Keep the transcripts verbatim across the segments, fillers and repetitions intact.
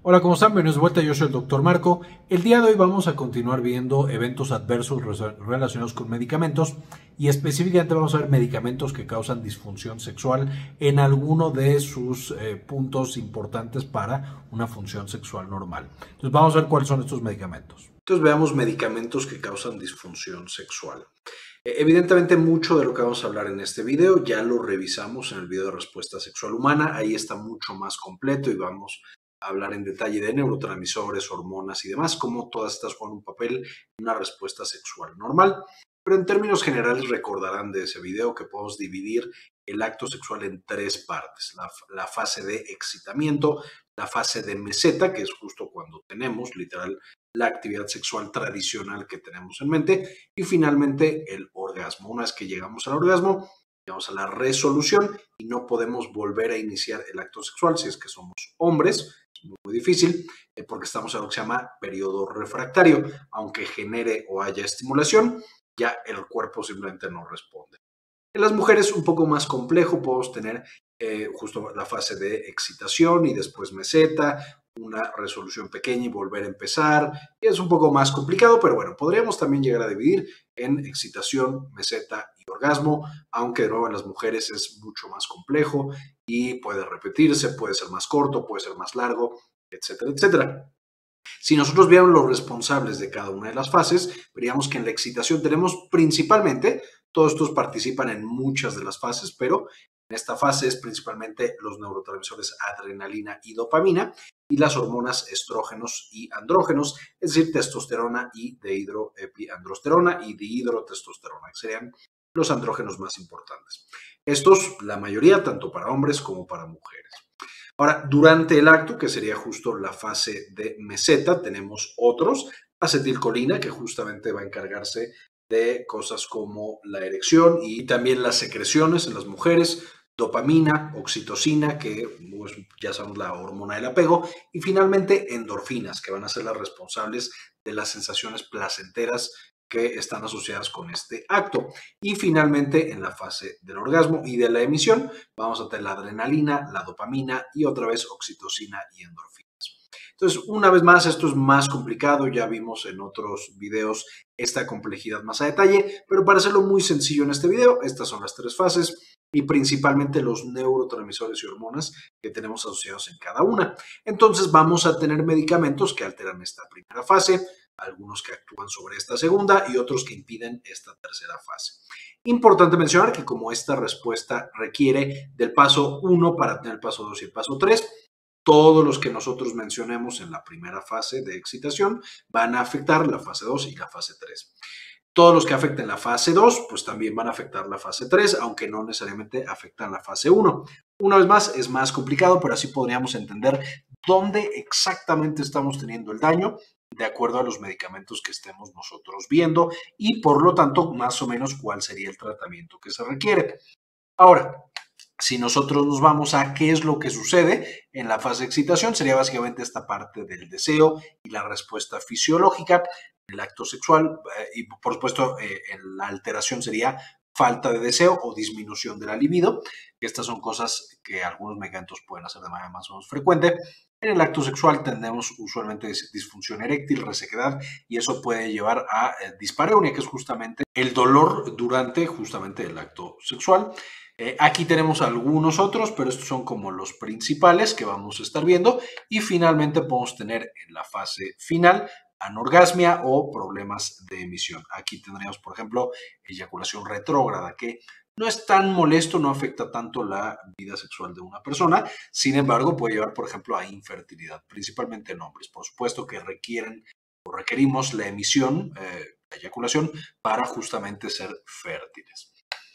Hola, ¿cómo están? Bienvenidos de vuelta, yo soy el doctor Marco. El día de hoy vamos a continuar viendo eventos adversos relacionados con medicamentos y específicamente vamos a ver medicamentos que causan disfunción sexual en alguno de sus eh, puntos importantes para una función sexual normal. Entonces vamos a ver cuáles son estos medicamentos. Entonces veamos medicamentos que causan disfunción sexual. Evidentemente mucho de lo que vamos a hablar en este video ya lo revisamos en el video de respuesta sexual humana, ahí está mucho más completo y vamos a hablar en detalle de neurotransmisores, hormonas y demás, cómo todas estas juegan un papel en una respuesta sexual normal. Pero en términos generales recordarán de ese video que podemos dividir el acto sexual en tres partes, la, la fase de excitamiento, la fase de meseta, que es justo cuando tenemos literal la actividad sexual tradicional que tenemos en mente, y finalmente el orgasmo. Una vez que llegamos al orgasmo, llegamos a la resolución y no podemos volver a iniciar el acto sexual si es que somos hombres. Es muy, muy difícil eh, porque estamos en lo que se llama periodo refractario. Aunque genere o haya estimulación, ya el cuerpo simplemente no responde. En las mujeres un poco más complejo, podemos tener eh, justo la fase de excitación y después meseta, una resolución pequeña y volver a empezar. Y es un poco más complicado, pero bueno, podríamos también llegar a dividir en excitación, meseta y orgasmo, aunque de nuevo en las mujeres es mucho más complejo y puede repetirse, puede ser más corto, puede ser más largo, etcétera, etcétera. Si nosotros viéramos los responsables de cada una de las fases, veríamos que en la excitación tenemos principalmente, todos estos participan en muchas de las fases, pero en esta fase es principalmente los neurotransmisores adrenalina y dopamina y las hormonas estrógenos y andrógenos, es decir, testosterona y dehidroepiandrosterona y dihidrotestosterona, que serían los andrógenos más importantes. Estos, la mayoría, tanto para hombres como para mujeres. Ahora, durante el acto, que sería justo la fase de meseta, tenemos otros, acetilcolina, que justamente va a encargarse de cosas como la erección y también las secreciones en las mujeres, dopamina, oxitocina, que pues, ya sabemos la hormona del apego, y finalmente endorfinas, que van a ser las responsables de las sensaciones placenteras que están asociadas con este acto. Y finalmente, en la fase del orgasmo y de la emisión, vamos a tener la adrenalina, la dopamina y otra vez oxitocina y endorfinas. Entonces, una vez más, esto es más complicado, ya vimos en otros videos esta complejidad más a detalle, pero para hacerlo muy sencillo en este video, estas son las tres fases y principalmente los neurotransmisores y hormonas que tenemos asociados en cada una. Entonces, vamos a tener medicamentos que alteran esta primera fase, algunos que actúan sobre esta segunda y otros que impiden esta tercera fase. Importante mencionar que como esta respuesta requiere del paso uno para tener el paso dos y el paso tres, todos los que nosotros mencionemos en la primera fase de excitación van a afectar la fase dos y la fase tres. Todos los que afecten la fase dos, pues también van a afectar la fase tres, aunque no necesariamente afectan la fase uno. Una vez más, es más complicado, pero así podríamos entender dónde exactamente estamos teniendo el daño de acuerdo a los medicamentos que estemos nosotros viendo y por lo tanto más o menos cuál sería el tratamiento que se requiere. Ahora, si nosotros nos vamos a qué es lo que sucede en la fase de excitación, sería básicamente esta parte del deseo y la respuesta fisiológica, el acto sexual eh, y por supuesto eh, la alteración sería falta de deseo o disminución de la libido, que estas son cosas que algunos medicamentos pueden hacer de manera más o menos frecuente. En el acto sexual tenemos usualmente disfunción eréctil, resequedad, y eso puede llevar a eh, dispareunia, que es justamente el dolor durante justamente el acto sexual. Eh, aquí tenemos algunos otros, pero estos son como los principales que vamos a estar viendo. Y finalmente podemos tener en la fase final anorgasmia o problemas de emisión. Aquí tendríamos, por ejemplo, eyaculación retrógrada, que no es tan molesto, no afecta tanto la vida sexual de una persona, sin embargo puede llevar, por ejemplo, a infertilidad, principalmente en hombres. Por supuesto que requieren o requerimos la emisión, eh, la eyaculación, para justamente ser fértiles.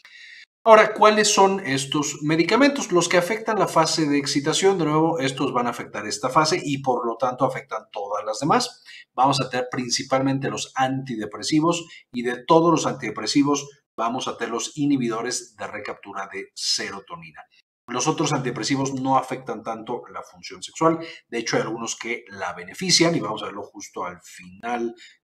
Ahora, ¿cuáles son estos medicamentos? Los que afectan la fase de excitación, de nuevo, estos van a afectar esta fase y por lo tanto afectan todas las demás. Vamos a tener principalmente los antidepresivos y de todos los antidepresivos vamos a tener los inhibidores de recaptura de serotonina. Los otros antidepresivos no afectan tanto la función sexual, de hecho hay algunos que la benefician y vamos a verlo justo al final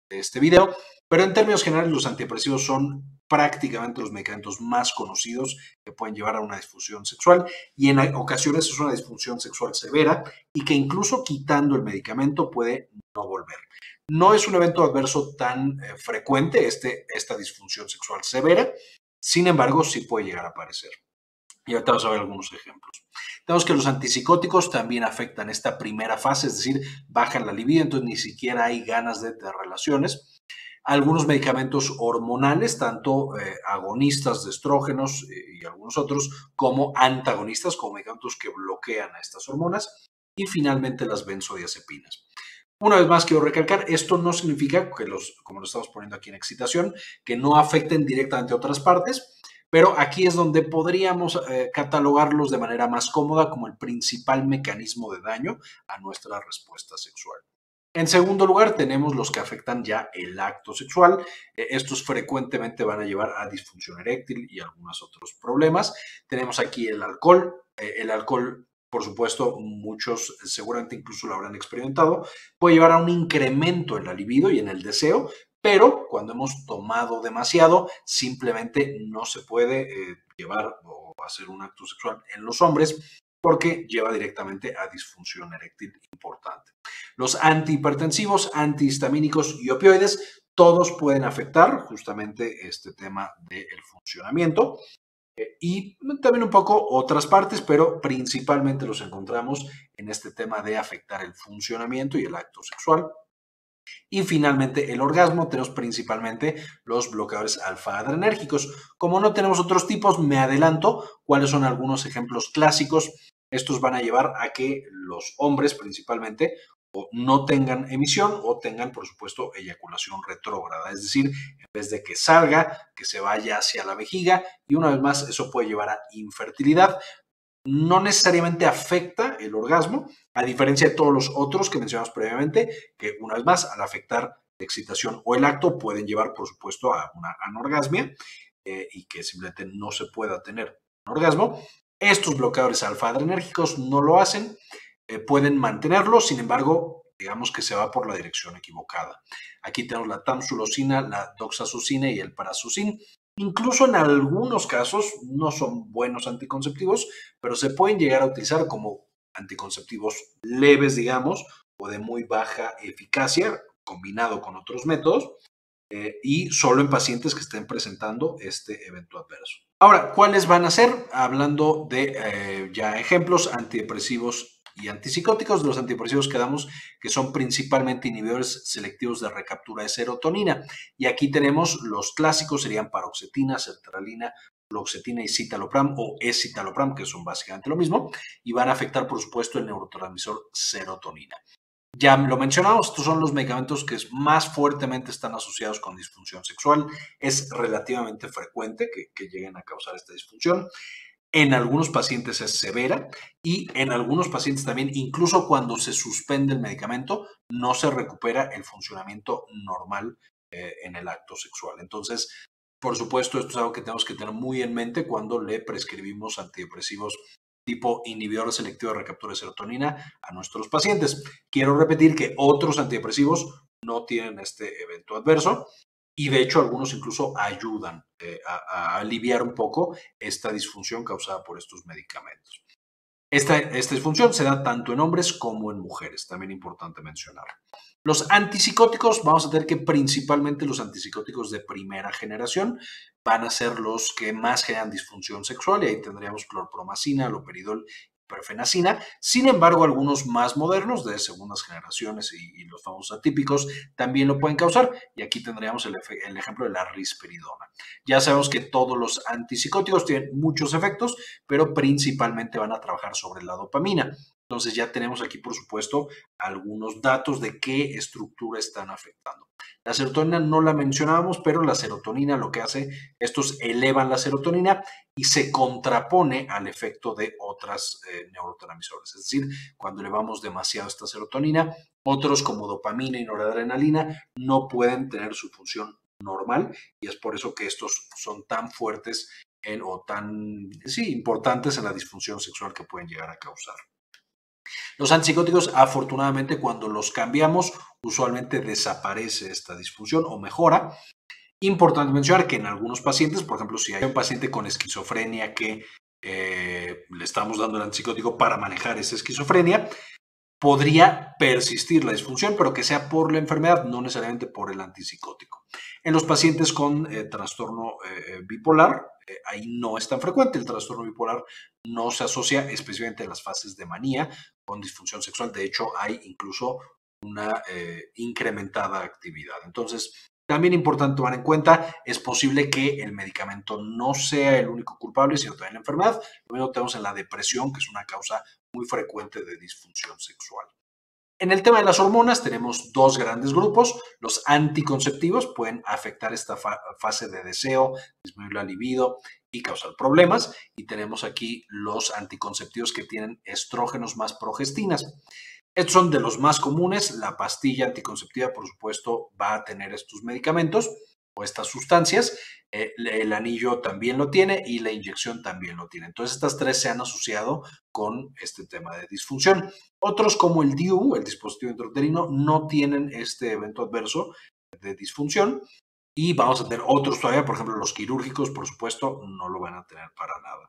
de este video, pero en términos generales los antidepresivos son prácticamente los medicamentos más conocidos que pueden llevar a una disfunción sexual y en ocasiones es una disfunción sexual severa y que incluso quitando el medicamento puede no volver. No es un evento adverso tan eh, frecuente este, esta disfunción sexual severa, sin embargo sí puede llegar a aparecer. Y ahorita vamos a ver algunos ejemplos. Tenemos que los antipsicóticos también afectan esta primera fase, es decir, bajan la libido, entonces ni siquiera hay ganas de tener relaciones. Algunos medicamentos hormonales, tanto eh, agonistas de estrógenos eh, y algunos otros, como antagonistas, como medicamentos que bloquean a estas hormonas. Y finalmente las benzodiazepinas. Una vez más quiero recalcar, esto no significa que los, como lo estamos poniendo aquí en excitación, que no afecten directamente a otras partes, pero aquí es donde podríamos eh, catalogarlos de manera más cómoda como el principal mecanismo de daño a nuestra respuesta sexual. En segundo lugar, tenemos los que afectan ya el acto sexual. Eh, estos frecuentemente van a llevar a disfunción eréctil y algunos otros problemas. Tenemos aquí el alcohol. Eh, el alcohol, por supuesto, muchos seguramente incluso lo habrán experimentado, puede llevar a un incremento en la libido y en el deseo, pero cuando hemos tomado demasiado, simplemente no se puede eh, llevar o hacer un acto sexual en los hombres porque lleva directamente a disfunción eréctil importante. Los antihipertensivos, antihistamínicos y opioides, todos pueden afectar justamente este tema del funcionamiento eh, y también un poco otras partes, pero principalmente los encontramos en este tema de afectar el funcionamiento y el acto sexual. Y finalmente, el orgasmo, tenemos principalmente los bloqueadores alfa-adrenérgicos. Como no tenemos otros tipos, me adelanto cuáles son algunos ejemplos clásicos. Estos van a llevar a que los hombres principalmente o no tengan emisión o tengan, por supuesto, eyaculación retrógrada. Es decir, en vez de que salga, que se vaya hacia la vejiga y una vez más eso puede llevar a infertilidad. No necesariamente afecta el orgasmo, a diferencia de todos los otros que mencionamos previamente, que una vez más, al afectar la excitación o el acto, pueden llevar, por supuesto, a una anorgasmia eh, y que simplemente no se pueda tener un orgasmo. Estos bloqueadores alfa-adrenérgicos no lo hacen, eh, pueden mantenerlo, sin embargo, digamos que se va por la dirección equivocada. Aquí tenemos la tamsulosina, la doxazucina y el parazucin. Incluso en algunos casos no son buenos anticonceptivos, pero se pueden llegar a utilizar como anticonceptivos leves, digamos, o de muy baja eficacia, combinado con otros métodos, eh, y solo en pacientes que estén presentando este evento adverso. Ahora, ¿cuáles van a ser? Hablando de eh, ya ejemplos, antidepresivos y antipsicóticos. De los antidepresivos quedamos que son principalmente inhibidores selectivos de recaptura de serotonina. Y aquí tenemos los clásicos, serían paroxetina, sertralina, fluoxetina y citalopram o escitalopram, que son básicamente lo mismo, y van a afectar, por supuesto, el neurotransmisor serotonina. Ya lo mencionamos, estos son los medicamentos que más fuertemente están asociados con disfunción sexual. Es relativamente frecuente que, que lleguen a causar esta disfunción. En algunos pacientes es severa y en algunos pacientes también, incluso cuando se suspende el medicamento, no se recupera el funcionamiento normal eh, en el acto sexual. Entonces, por supuesto, esto es algo que tenemos que tener muy en mente cuando le prescribimos antidepresivos tipo inhibidor selectivo de recaptura de serotonina a nuestros pacientes. Quiero repetir que otros antidepresivos no tienen este evento adverso y de hecho algunos incluso ayudan eh, a, a aliviar un poco esta disfunción causada por estos medicamentos. Esta, esta disfunción se da tanto en hombres como en mujeres, también importante mencionar. Los antipsicóticos, vamos a tener que principalmente los antipsicóticos de primera generación van a ser los que más generan disfunción sexual y ahí tendríamos clorpromacina, loperidol, perfenacina. Sin embargo, algunos más modernos de segundas generaciones y, y los famosos atípicos también lo pueden causar y aquí tendríamos el, el ejemplo de la risperidona. Ya sabemos que todos los antipsicóticos tienen muchos efectos, pero principalmente van a trabajar sobre la dopamina. Entonces ya tenemos aquí, por supuesto, algunos datos de qué estructura están afectando. La serotonina no la mencionábamos, pero la serotonina lo que hace, estos elevan la serotonina y se contrapone al efecto de otras eh, neurotransmisores. Es decir, cuando elevamos demasiado esta serotonina, otros como dopamina y noradrenalina no pueden tener su función normal y es por eso que estos son tan fuertes en, o tan sí, importantes en la disfunción sexual que pueden llegar a causar. Los antipsicóticos, afortunadamente, cuando los cambiamos, usualmente desaparece esta disfunción o mejora. Importante mencionar que en algunos pacientes, por ejemplo, si hay un paciente con esquizofrenia que eh, le estamos dando el antipsicótico para manejar esa esquizofrenia, podría persistir la disfunción, pero que sea por la enfermedad, no necesariamente por el antipsicótico. En los pacientes con eh, trastorno eh, bipolar, eh, ahí no es tan frecuente. El trastorno bipolar no se asocia específicamente en las fases de manía con disfunción sexual. De hecho, hay incluso una eh, incrementada actividad. Entonces, también importante tomar en cuenta, es posible que el medicamento no sea el único culpable, sino también la enfermedad. Lo mismo tenemos en la depresión, que es una causa muy frecuente de disfunción sexual. En el tema de las hormonas tenemos dos grandes grupos. Los anticonceptivos pueden afectar esta fa fase de deseo, disminuir la libido y causar problemas. Y tenemos aquí los anticonceptivos que tienen estrógenos más progestinas. Estos son de los más comunes. La pastilla anticonceptiva, por supuesto, va a tener estos medicamentos o estas sustancias. Eh, el anillo también lo tiene y la inyección también lo tiene. Entonces, estas tres se han asociado con este tema de disfunción. Otros, como el D I U, el dispositivo intrauterino, no tienen este evento adverso de disfunción. Y vamos a tener otros todavía, por ejemplo, los quirúrgicos, por supuesto, no lo van a tener para nada.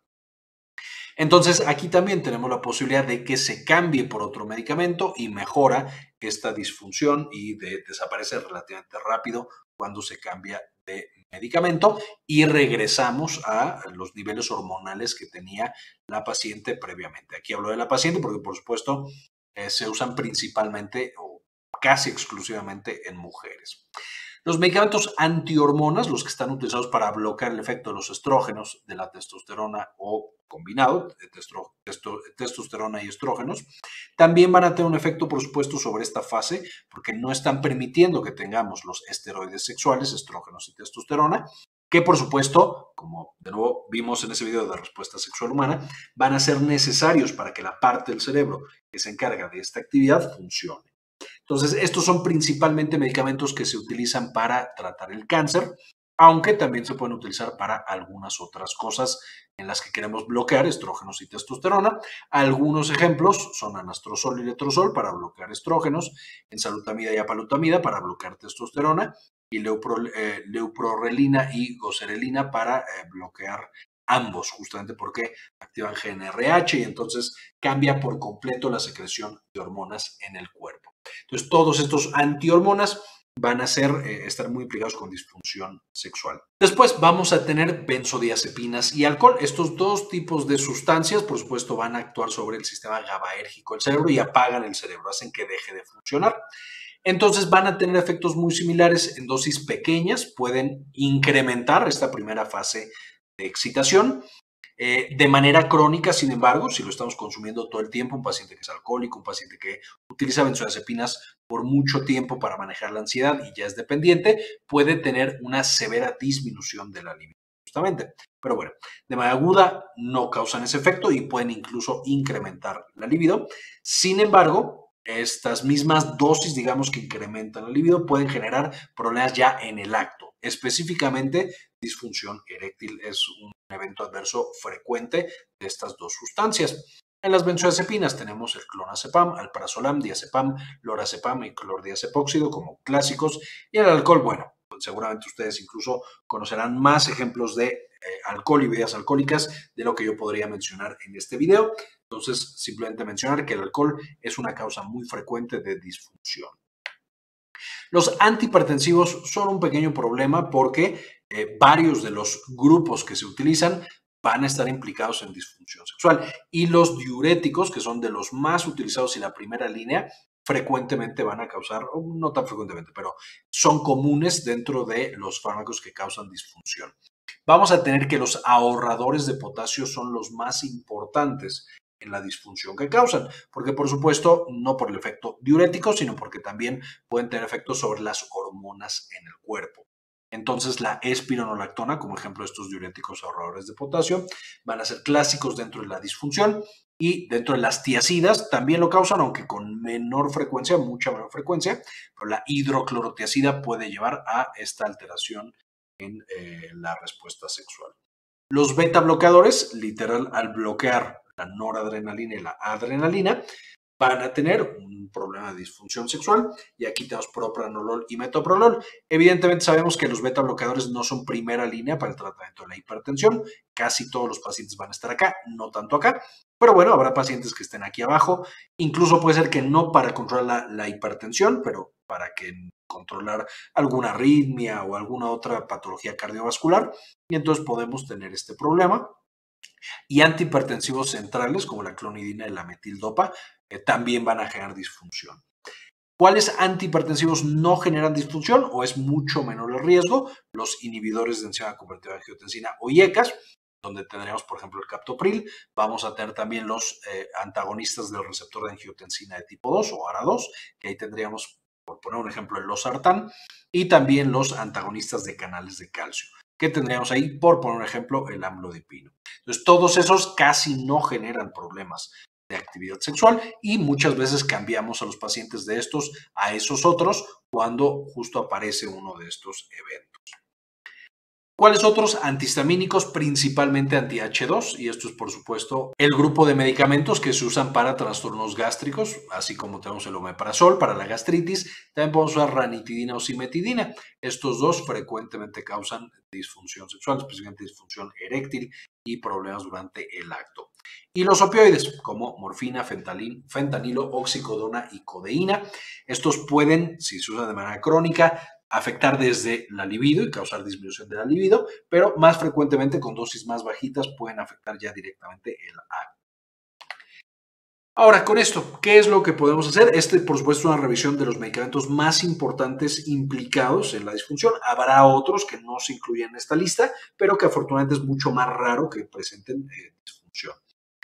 Entonces, aquí también tenemos la posibilidad de que se cambie por otro medicamento y mejora esta disfunción y de, desaparece relativamente rápido cuando se cambia de medicamento y regresamos a los niveles hormonales que tenía la paciente previamente. Aquí hablo de la paciente porque, por supuesto, eh, se usan principalmente o casi exclusivamente en mujeres. Los medicamentos antihormonas, los que están utilizados para bloquear el efecto de los estrógenos, de la testosterona o combinado, de testo, testo, testosterona y estrógenos, también van a tener un efecto, por supuesto, sobre esta fase, porque no están permitiendo que tengamos los esteroides sexuales, estrógenos y testosterona, que por supuesto, como de nuevo vimos en ese video de respuesta sexual humana, van a ser necesarios para que la parte del cerebro que se encarga de esta actividad funcione. Entonces, estos son principalmente medicamentos que se utilizan para tratar el cáncer, aunque también se pueden utilizar para algunas otras cosas en las que queremos bloquear estrógenos y testosterona. Algunos ejemplos son anastrozol y letrozol para bloquear estrógenos, enzalutamida y apalutamida para bloquear testosterona, y leupro, eh, leuprorelina y goserelina para eh, bloquear ambos, justamente porque activan G N R H y entonces cambia por completo la secreción de hormonas en el cuerpo. Entonces, todos estos antihormonas van a ser, eh, estar muy implicados con disfunción sexual. Después vamos a tener benzodiazepinas y alcohol. Estos dos tipos de sustancias, por supuesto, van a actuar sobre el sistema GABAérgico del cerebro y apagan el cerebro, hacen que deje de funcionar. Entonces van a tener efectos muy similares en dosis pequeñas, pueden incrementar esta primera fase de excitación. Eh, de manera crónica, sin embargo, si lo estamos consumiendo todo el tiempo, un paciente que es alcohólico, un paciente que utiliza benzodiazepinas por mucho tiempo para manejar la ansiedad y ya es dependiente, puede tener una severa disminución de la libido, justamente. Pero bueno, de manera aguda no causan ese efecto y pueden incluso incrementar la libido. Sin embargo, estas mismas dosis, digamos, que incrementan la libido, pueden generar problemas ya en el acto. Específicamente, disfunción eréctil es un evento adverso frecuente de estas dos sustancias. En las benzodiazepinas tenemos el clonazepam, alprazolam, diazepam, lorazepam y clordiazepóxido como clásicos. Y el alcohol, bueno, pues seguramente ustedes incluso conocerán más ejemplos de eh, alcohol y bebidas alcohólicas de lo que yo podría mencionar en este video. Entonces, simplemente mencionar que el alcohol es una causa muy frecuente de disfunción. Los antihipertensivos son un pequeño problema porque eh, varios de los grupos que se utilizan van a estar implicados en disfunción sexual. Y los diuréticos, que son de los más utilizados en la primera línea, frecuentemente van a causar, no tan frecuentemente, pero son comunes dentro de los fármacos que causan disfunción. Vamos a tener que los ahorradores de potasio son los más importantes en la disfunción que causan, porque por supuesto no por el efecto diurético, sino porque también pueden tener efectos sobre las hormonas en el cuerpo. Entonces la espironolactona, como ejemplo de estos diuréticos ahorradores de potasio, van a ser clásicos dentro de la disfunción y dentro de las tiacidas también lo causan, aunque con menor frecuencia, mucha menor frecuencia, pero la hidroclorotiacida puede llevar a esta alteración en eh, la respuesta sexual. Los beta bloqueadores, literal, al bloquear la noradrenalina y la adrenalina, van a tener un problema de disfunción sexual, y aquí tenemos propranolol y metoprolol. Evidentemente sabemos que los beta bloqueadores no son primera línea para el tratamiento de la hipertensión, casi todos los pacientes van a estar acá, no tanto acá, pero bueno, habrá pacientes que estén aquí abajo, incluso puede ser que no para controlar la, la hipertensión, pero para que controlar alguna arritmia o alguna otra patología cardiovascular, y entonces podemos tener este problema. Y antihipertensivos centrales como la clonidina y la metildopa eh, también van a generar disfunción. ¿Cuáles antihipertensivos no generan disfunción o es mucho menor el riesgo? Los inhibidores de enzima convertidora de angiotensina o I E C A S, donde tendríamos, por ejemplo, el captopril. Vamos a tener también los eh, antagonistas del receptor de angiotensina de tipo dos o A R A dos, que ahí tendríamos, por poner un ejemplo, el losartán, y también los antagonistas de canales de calcio, que tendríamos ahí, por poner un ejemplo, el amlodipino. Entonces, todos esos casi no generan problemas de actividad sexual y muchas veces cambiamos a los pacientes de estos a esos otros cuando justo aparece uno de estos eventos. ¿Cuáles otros antihistamínicos? Principalmente anti hache dos, y esto es por supuesto el grupo de medicamentos que se usan para trastornos gástricos, así como tenemos el omeprazol para la gastritis, también podemos usar ranitidina o cimetidina. Estos dos frecuentemente causan disfunción sexual, especialmente disfunción eréctil y problemas durante el acto. Y los opioides, como morfina, fentanil, fentanilo, oxicodona y codeína. Estos pueden, si se usan de manera crónica, afectar desde la libido y causar disminución de la libido, pero más frecuentemente con dosis más bajitas pueden afectar ya directamente el acto. Ahora, con esto, ¿qué es lo que podemos hacer? Este, por supuesto, es una revisión de los medicamentos más importantes implicados en la disfunción. Habrá otros que no se incluyen en esta lista, pero que afortunadamente es mucho más raro que presenten eh, disfunción.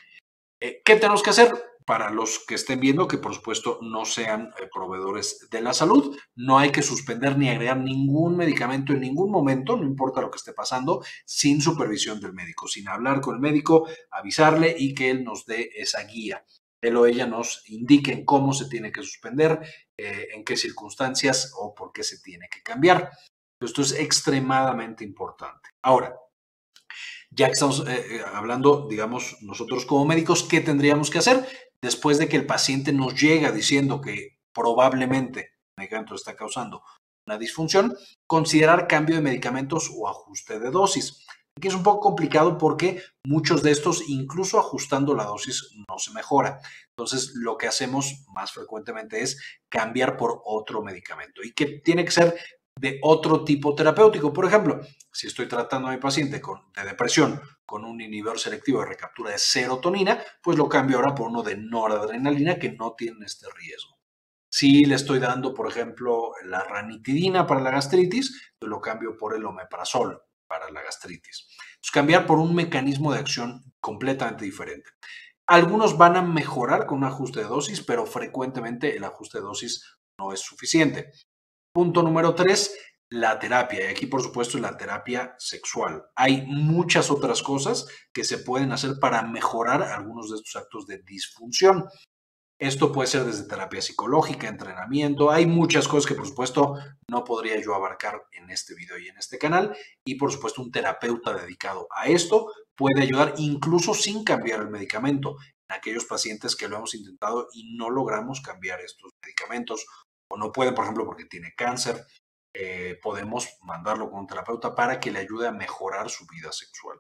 Eh, ¿Qué tenemos que hacer? Para los que estén viendo, que por supuesto no sean eh, proveedores de la salud, no hay que suspender ni agregar ningún medicamento en ningún momento, no importa lo que esté pasando, sin supervisión del médico, sin hablar con el médico, avisarle y que él nos dé esa guía. Él o ella nos indiquen cómo se tiene que suspender, eh, en qué circunstancias o por qué se tiene que cambiar. Esto es extremadamente importante. Ahora, ya que estamos eh, hablando, digamos, nosotros como médicos, ¿qué tendríamos que hacer? Después de que el paciente nos llega diciendo que probablemente el medicamento está causando una disfunción, considerar cambio de medicamentos o ajuste de dosis. Aquí es un poco complicado porque muchos de estos, incluso ajustando la dosis, no se mejora. Entonces, lo que hacemos más frecuentemente es cambiar por otro medicamento y que tiene que ser de otro tipo terapéutico. Por ejemplo, si estoy tratando a mi paciente con, de depresión con un inhibidor selectivo de recaptura de serotonina, pues lo cambio ahora por uno de noradrenalina que no tiene este riesgo. Si le estoy dando, por ejemplo, la ranitidina para la gastritis, pues lo cambio por el omeprazol para la gastritis. Entonces, cambiar por un mecanismo de acción completamente diferente. Algunos van a mejorar con un ajuste de dosis, pero frecuentemente el ajuste de dosis no es suficiente. Punto número tres, la terapia. Y aquí, por supuesto, la terapia sexual. Hay muchas otras cosas que se pueden hacer para mejorar algunos de estos actos de disfunción. Esto puede ser desde terapia psicológica, entrenamiento. Hay muchas cosas que, por supuesto, no podría yo abarcar en este video y en este canal. Y, por supuesto, un terapeuta dedicado a esto puede ayudar incluso sin cambiar el medicamento en aquellos pacientes que lo hemos intentado y no logramos cambiar estos medicamentos o no pueden, por ejemplo, porque tiene cáncer. Eh, podemos mandarlo con un terapeuta para que le ayude a mejorar su vida sexual.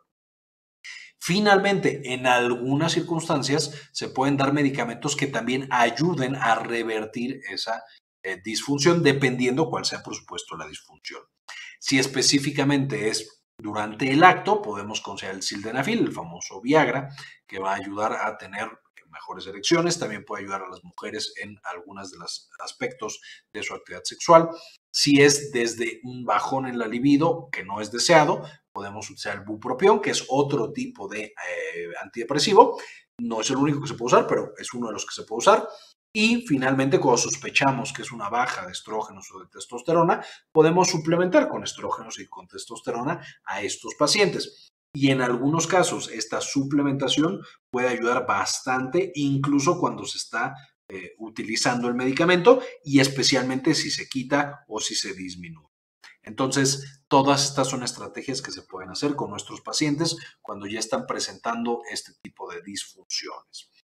Finalmente, en algunas circunstancias se pueden dar medicamentos que también ayuden a revertir esa eh, disfunción, dependiendo cuál sea, por supuesto, la disfunción. Si específicamente es durante el acto, podemos considerar el sildenafil, el famoso Viagra, que va a ayudar a tener mejores erecciones, también puede ayudar a las mujeres en algunos de los aspectos de su actividad sexual. Si es desde un bajón en la libido que no es deseado, podemos utilizar el bupropión, que es otro tipo de eh, antidepresivo. No es el único que se puede usar, pero es uno de los que se puede usar. Y finalmente, cuando sospechamos que es una baja de estrógenos o de testosterona, podemos suplementar con estrógenos y con testosterona a estos pacientes. Y en algunos casos, esta suplementación puede ayudar bastante, incluso cuando se está eh, utilizando el medicamento y especialmente si se quita o si se disminuye. Entonces, todas estas son estrategias que se pueden hacer con nuestros pacientes cuando ya están presentando este tipo de disfunciones.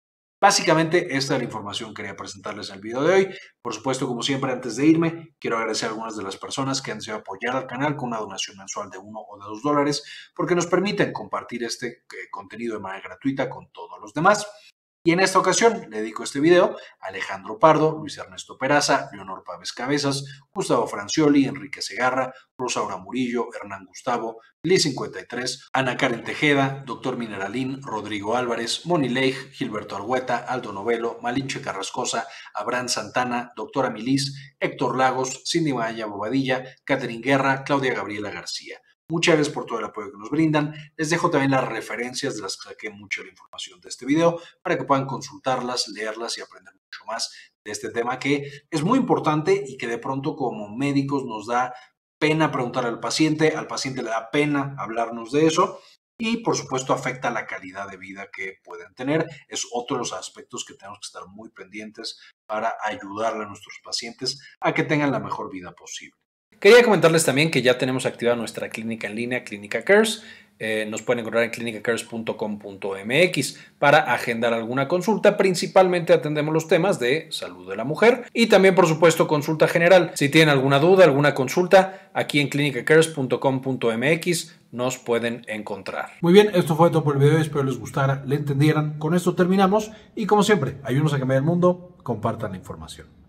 Básicamente, esta es la información que quería presentarles en el video de hoy. Por supuesto, como siempre, antes de irme, quiero agradecer a algunas de las personas que han decidido apoyar al canal con una donación mensual de uno o de dos dólares, porque nos permiten compartir este eh, contenido de manera gratuita con todos los demás. Y en esta ocasión le dedico este video a Alejandro Pardo, Luis Ernesto Peraza, Leonor Pávez Cabezas, Gustavo Francioli, Enrique Segarra, Rosaura Murillo, Hernán Gustavo, Liz cincuenta y tres, Ana Karen Tejeda, Doctor Mineralín, Rodrigo Álvarez, Moni Leigh, Gilberto Argueta, Aldo Novelo, Malinche Carrascosa, Abraham Santana, Doctora Milis, Héctor Lagos, Cindy Maya Bobadilla, Catherine Guerra, Claudia Gabriela García. Muchas gracias por todo el apoyo que nos brindan. Les dejo también las referencias de las que saqué mucha de la información de este video para que puedan consultarlas, leerlas y aprender mucho más de este tema que es muy importante y que de pronto como médicos nos da pena preguntar al paciente, al paciente le da pena hablarnos de eso y por supuesto afecta la calidad de vida que pueden tener. Es otro de los aspectos que tenemos que estar muy pendientes para ayudarle a nuestros pacientes a que tengan la mejor vida posible. Quería comentarles también que ya tenemos activada nuestra clínica en línea, Clínica Cares. Eh, nos pueden encontrar en clínica cares punto com punto m x para agendar alguna consulta. Principalmente atendemos los temas de salud de la mujer y también, por supuesto, consulta general. Si tienen alguna duda, alguna consulta, aquí en clínica cares punto com punto m x nos pueden encontrar. Muy bien, esto fue todo por el video. Espero les gustara, le entendieran. Con esto terminamos y, como siempre, ayúdenos a cambiar el mundo. Compartan la información.